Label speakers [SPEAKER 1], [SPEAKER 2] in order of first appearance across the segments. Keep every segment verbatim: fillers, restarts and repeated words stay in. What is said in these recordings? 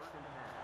[SPEAKER 1] first and ten.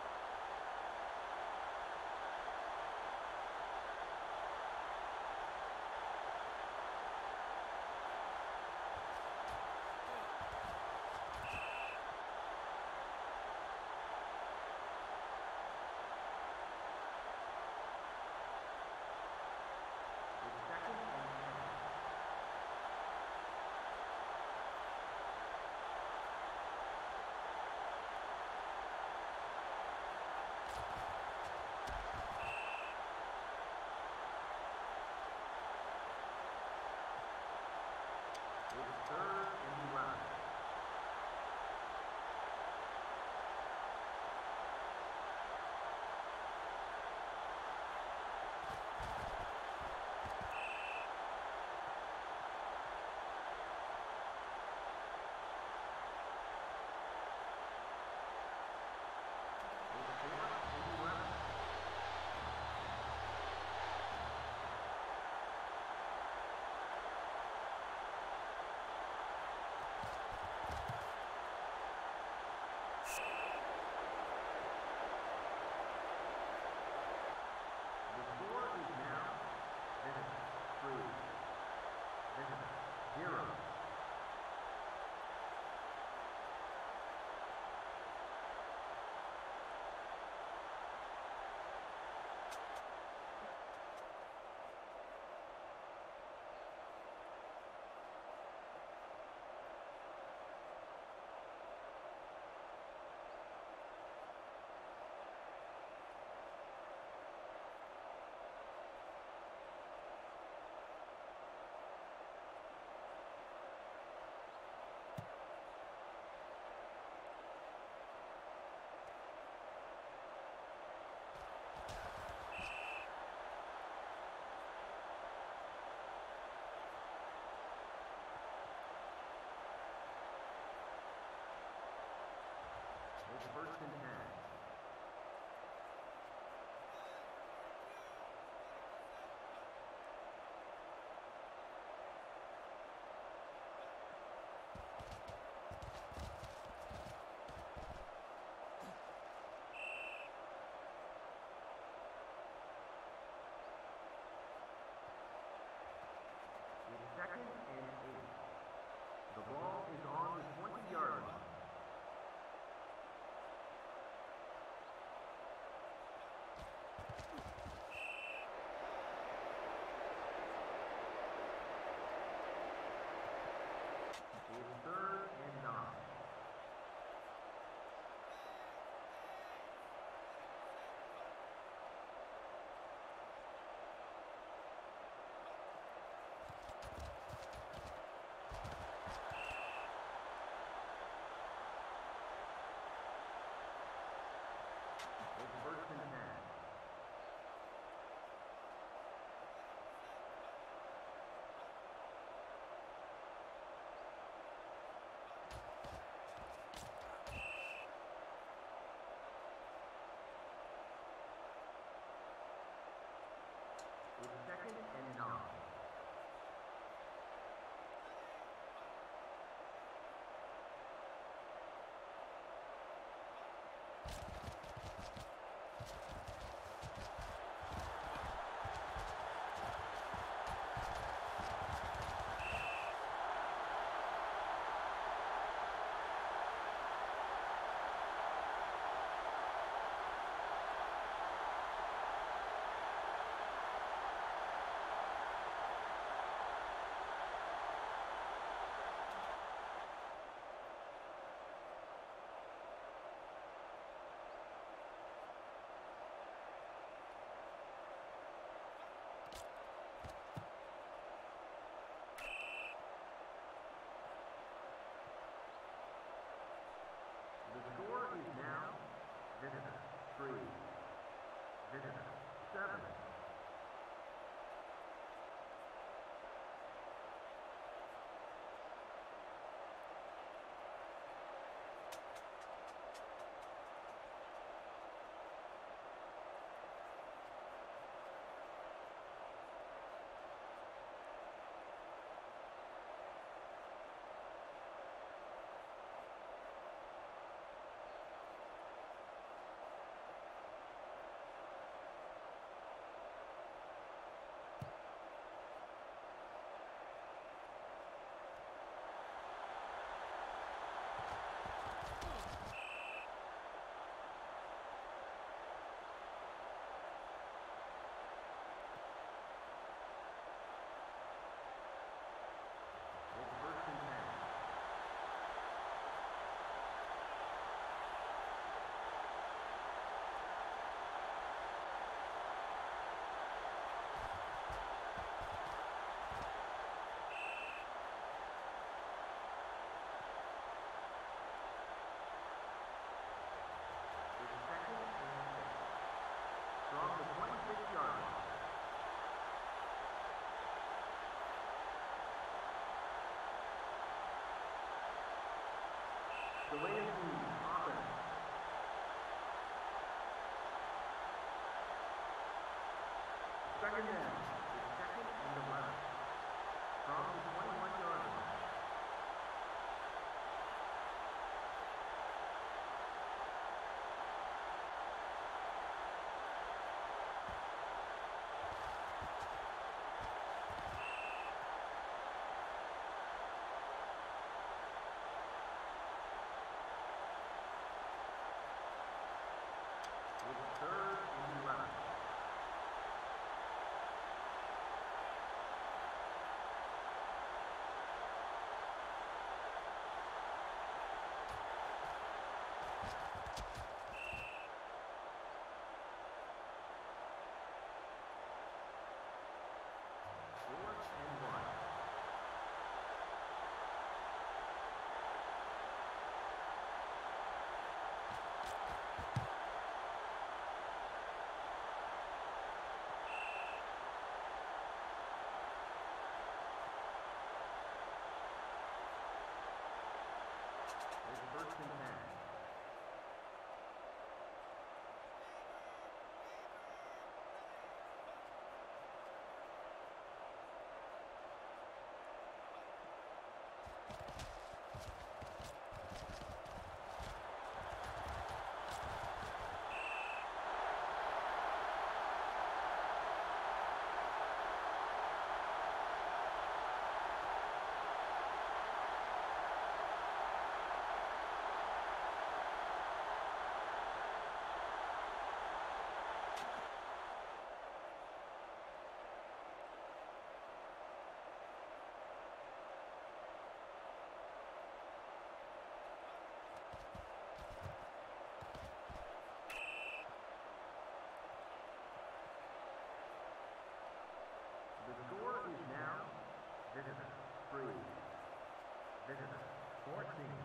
[SPEAKER 1] First and ten. It's second and eight. The ball is on the twenty-yard line. The way is the offense. Second down. It's second and eleven. From the twenty-one yard line. It's third and eleven. Fourth and one. It's first and ten. The score is now Visitor three, Visitor fourteen.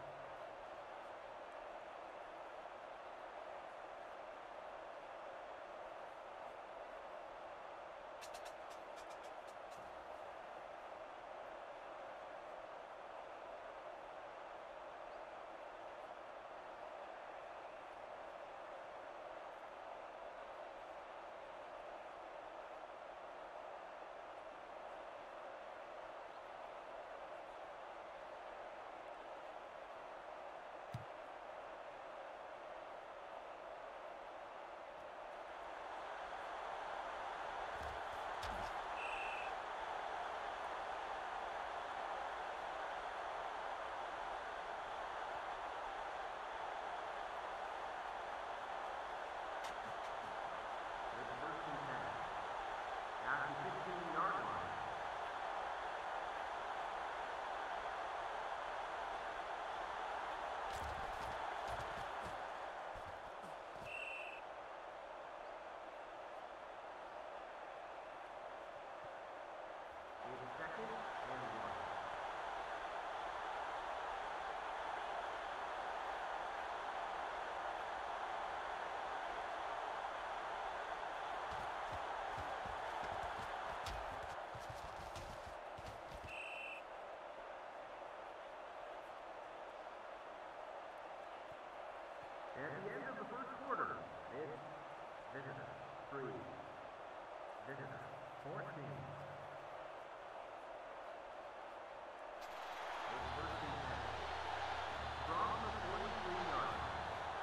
[SPEAKER 1] It's first and ten. At the fifteen yard line. It's second and one. At the end of the first quarter, it's Visitor three, Visitor fourteen. It's first and ten. From the forty-three yard line.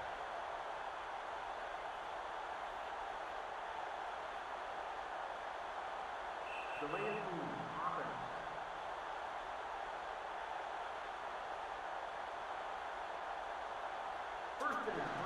[SPEAKER 1] The way is the offense. First down.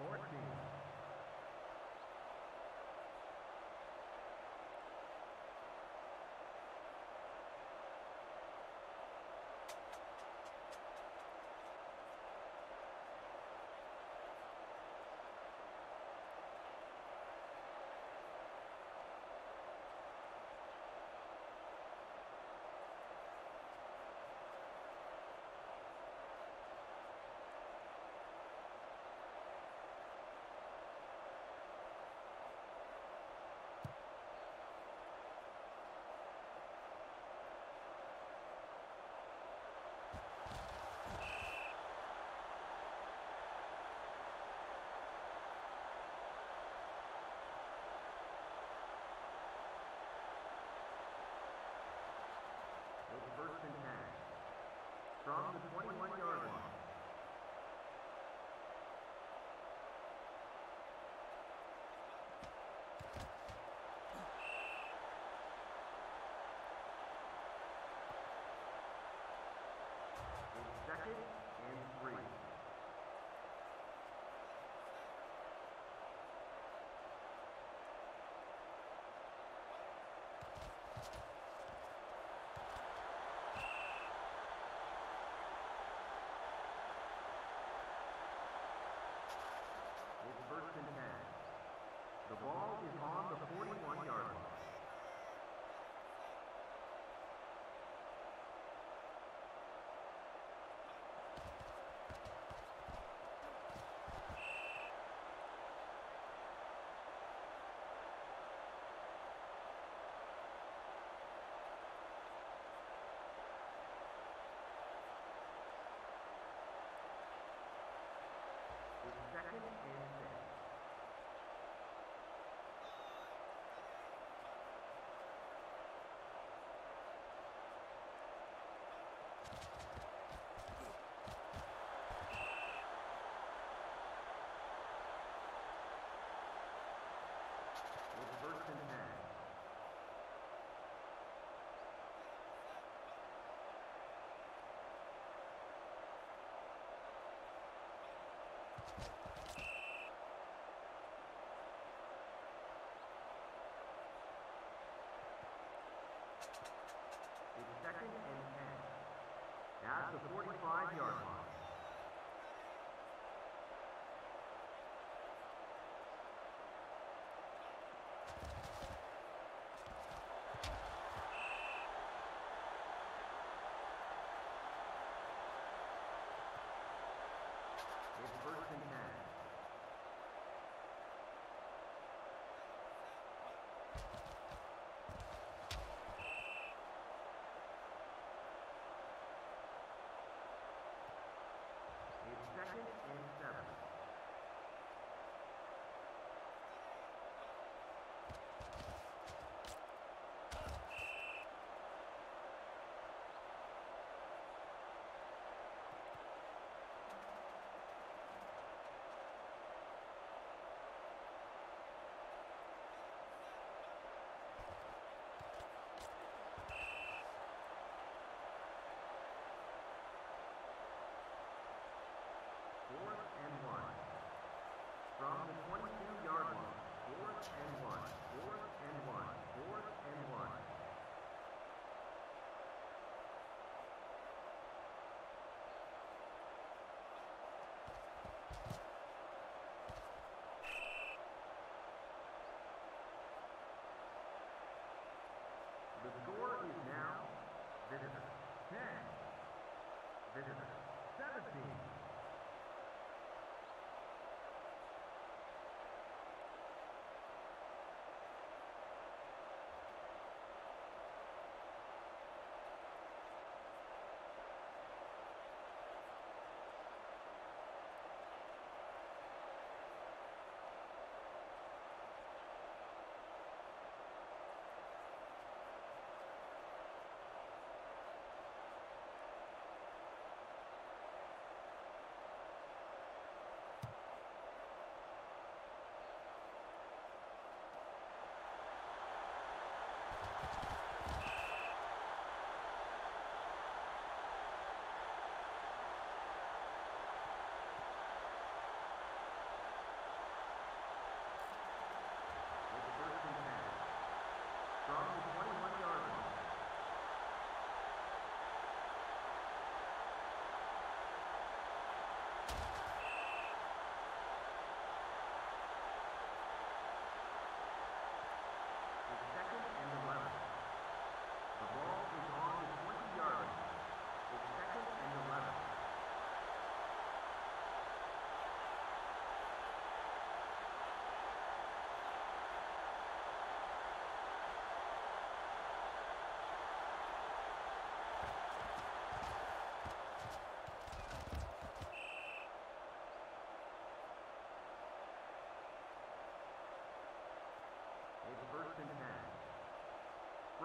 [SPEAKER 1] fourteen. First and ten. From the twenty-one yard line. It's second and three. First and ten. The ball is on the forty-one yard line. It's second and six. It's first and ten. It's second and ten. At the forty-five yard line. It's first and ten.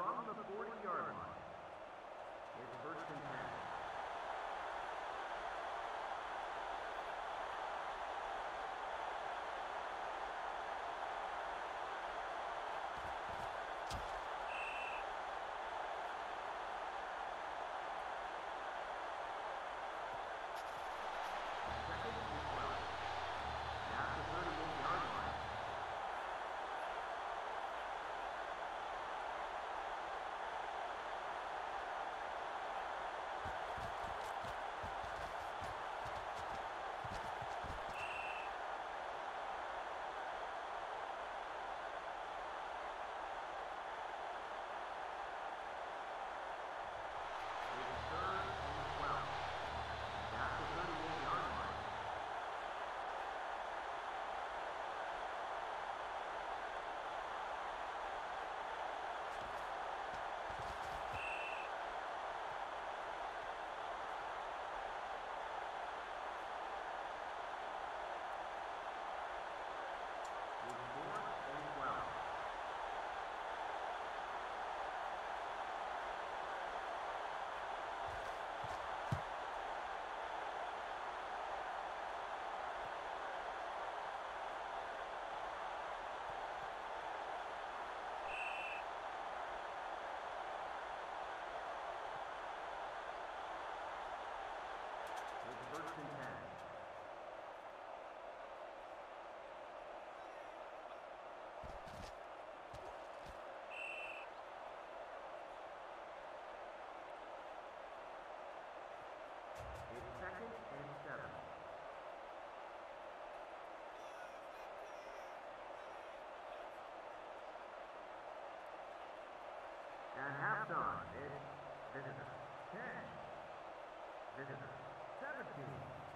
[SPEAKER 1] from the forty-yard line. It's first and ten. First and ten. It's second and seven. At halftime, it's visitor ten, visitor seventeen.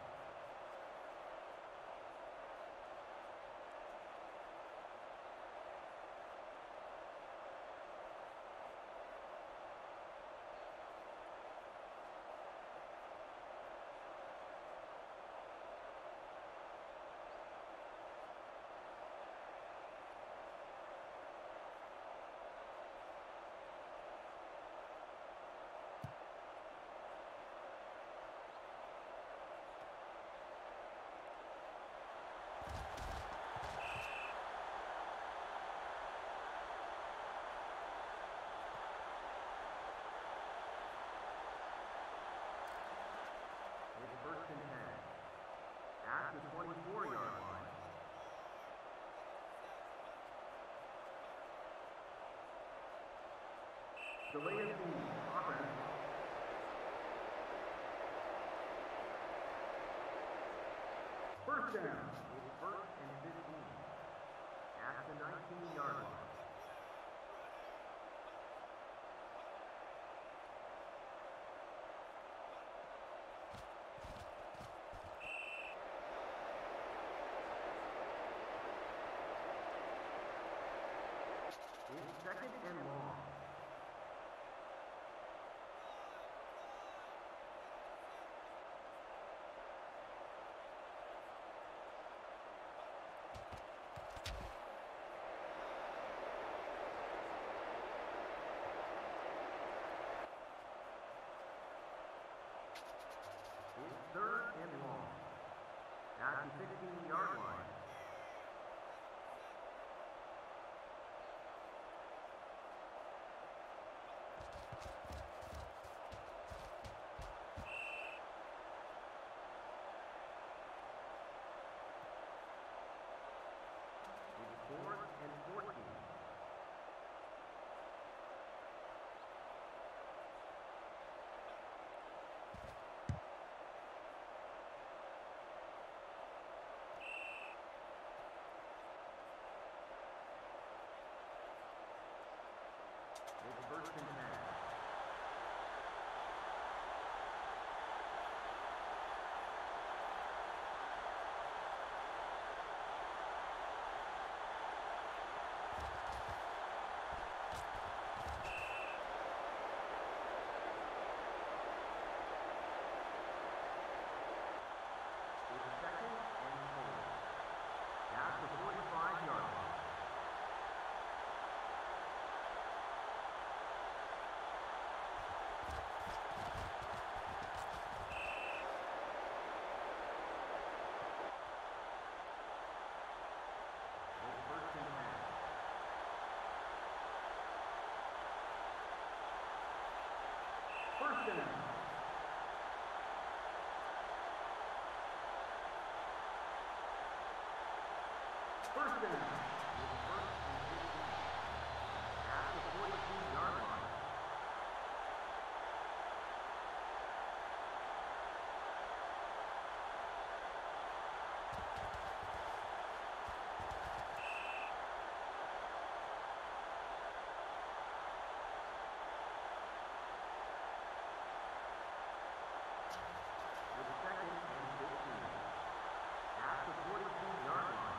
[SPEAKER 1] First and ten. At the twenty-four-yard line. Delay of the offense. First down. It's first and fifteen. At the nineteen-yard line. It's second and long. It's third and long. At the sixteen-yard line. Fourth and fourteen. It's first and ten. First down. It's first and fifteen. At the forty-two-yard line. It's second and fifteen. At the forty-two-yard line.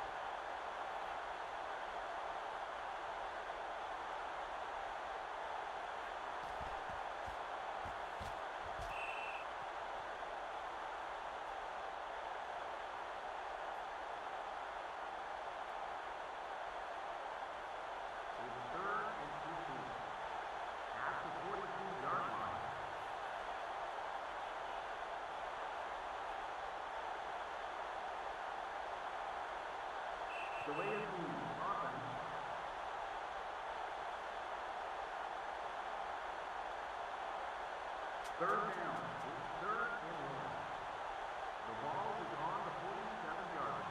[SPEAKER 1] It's third and fifteen. At the forty-two-yard line. The way is moved. Offense. Third down. It's third and one. The ball is on the forty-seven-yard line.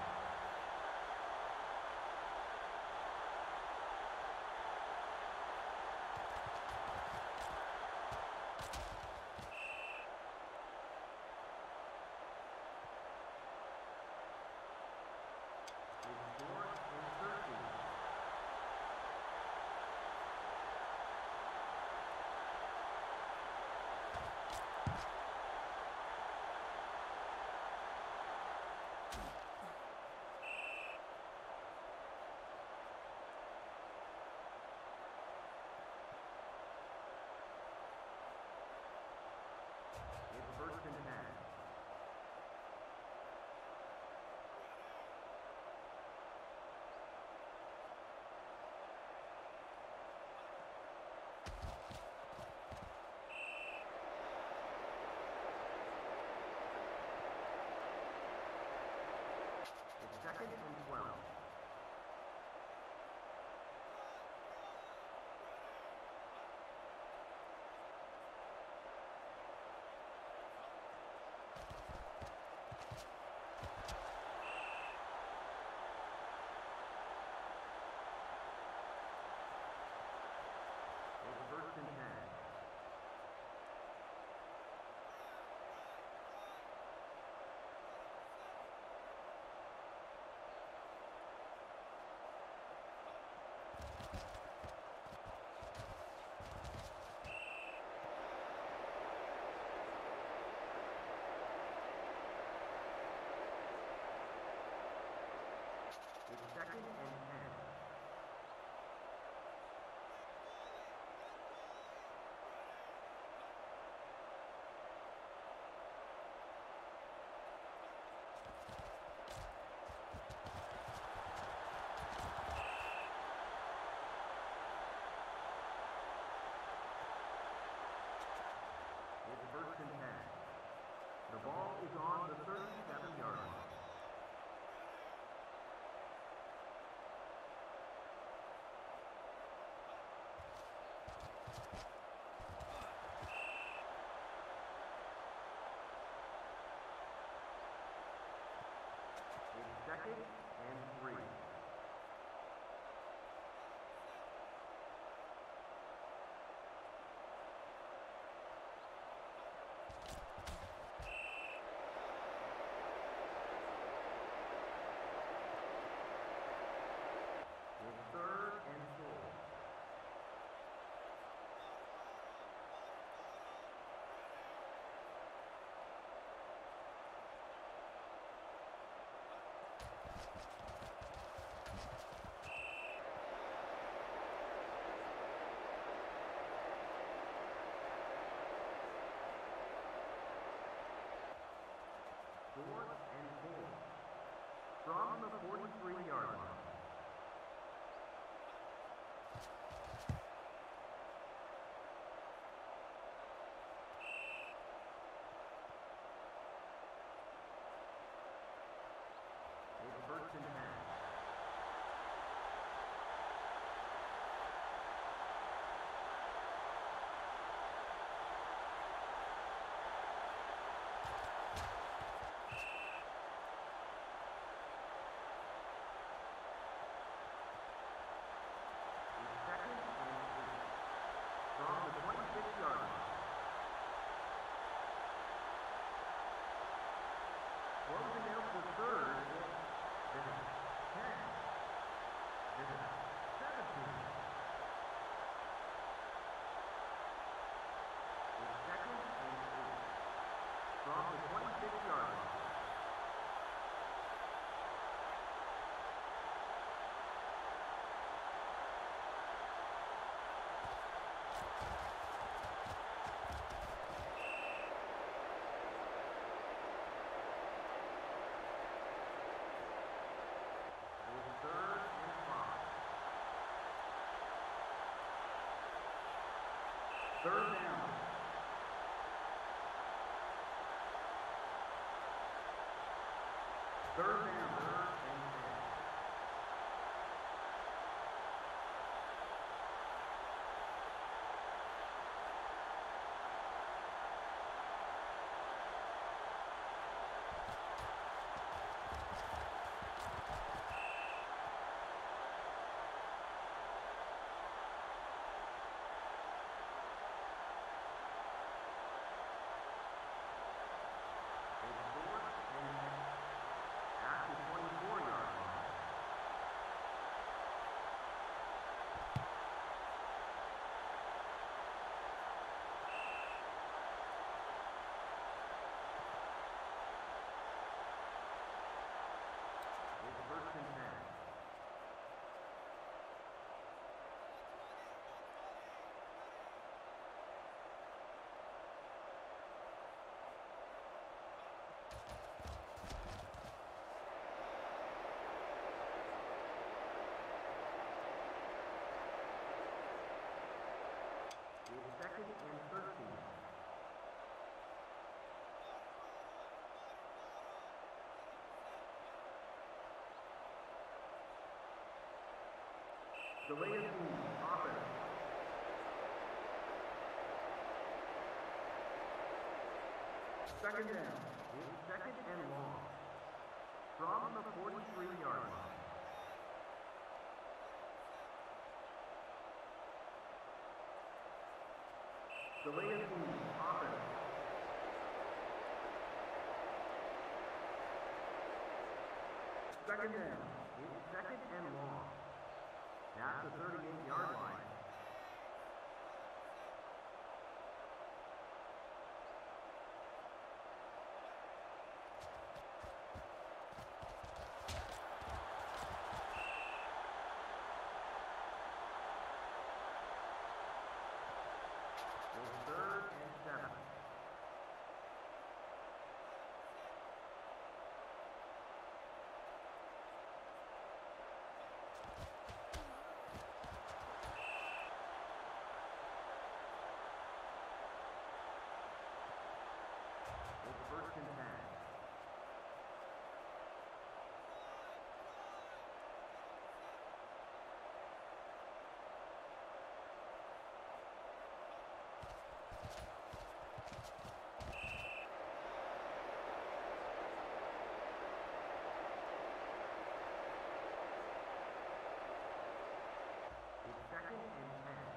[SPEAKER 1] It's fourth and thirteen. It's first and ten. It's second and twelve. It's first and ten. It's second and ten. It's first and ten. The ball is on the thirty-seven-yard line. It's second and three. It's third and four. Fourth and four. From the forty-three-yard line. It's first and ten. Third down. Third down. Third and ten. Second and thirteen. Delay of game, offense. Second down. It's second and long. From the forty-three yard line. Delay of game, offense. Second down. It's second and long. That's the thirty-eight yard line. It's third and seven. It's first and ten. It's second and ten.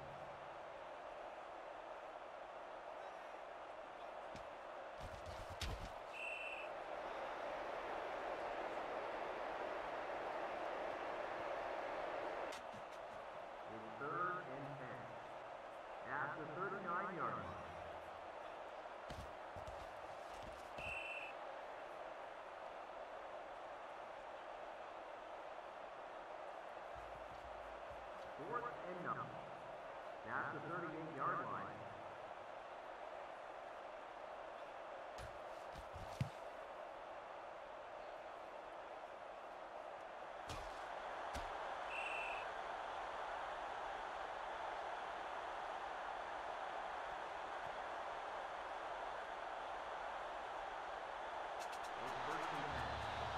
[SPEAKER 1] It's third and ten. At the thirty-nine yard line. Fourth and nothing. That's the thirty-eight yard line. It's first and ten.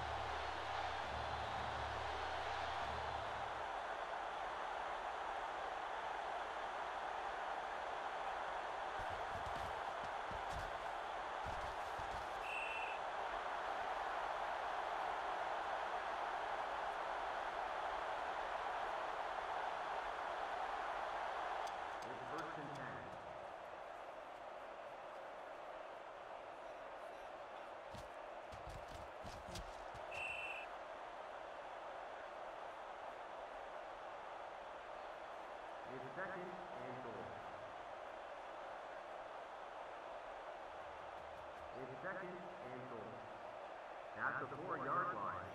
[SPEAKER 1] It's first and ten. It's second and goal. It's second and goal. That's the four yard line.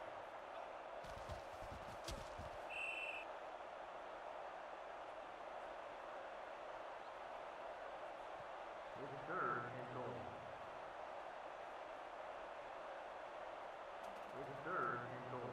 [SPEAKER 1] It's third and goal. It's third and goal.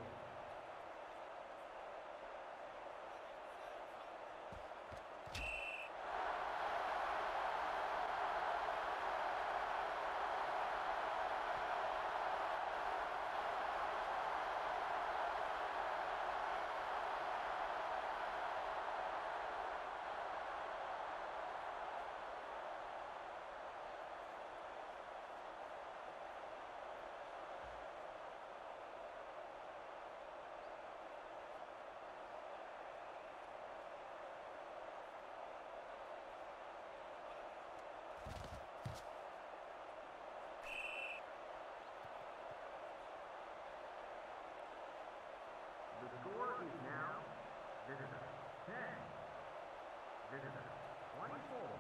[SPEAKER 1] Visitor, ten. Visitor, twenty-four.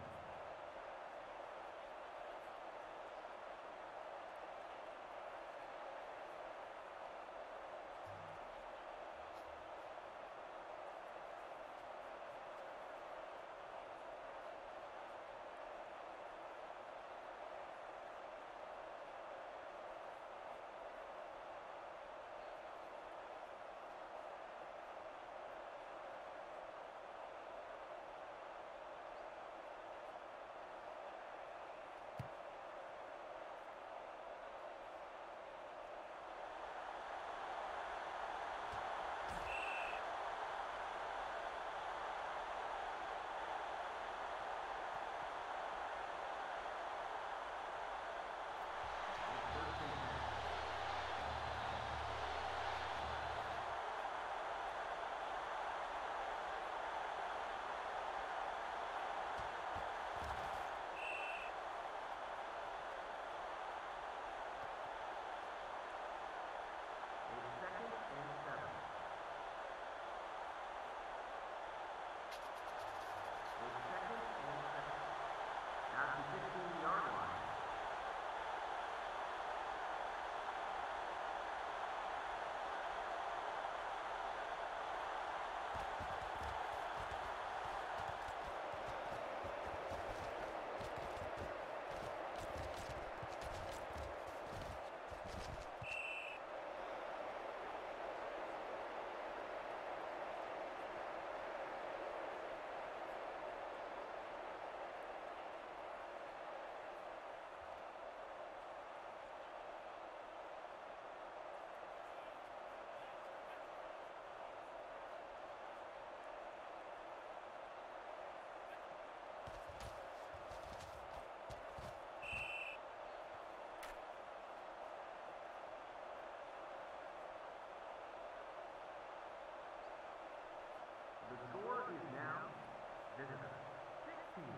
[SPEAKER 1] The score is now Visitor, sixteen.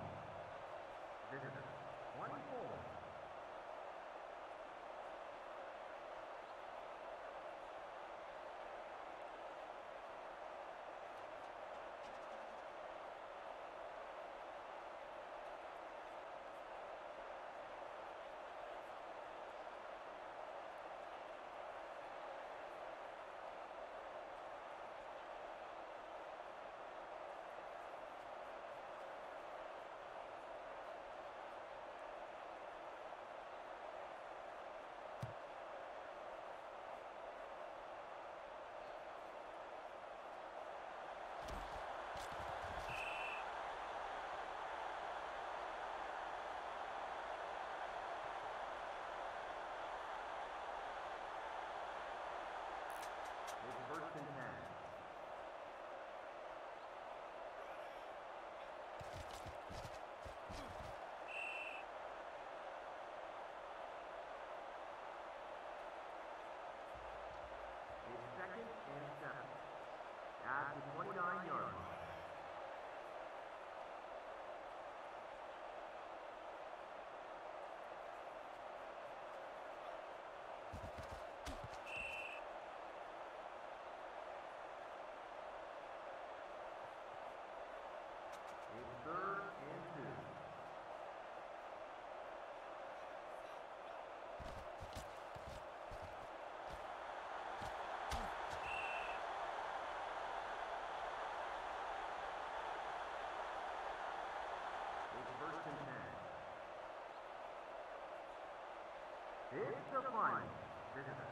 [SPEAKER 1] Visitor, twenty-four. First and ten. It's second and seven. At the twenty-nine yard line. It's third and two. It's first and ten. It's the final. Visitor,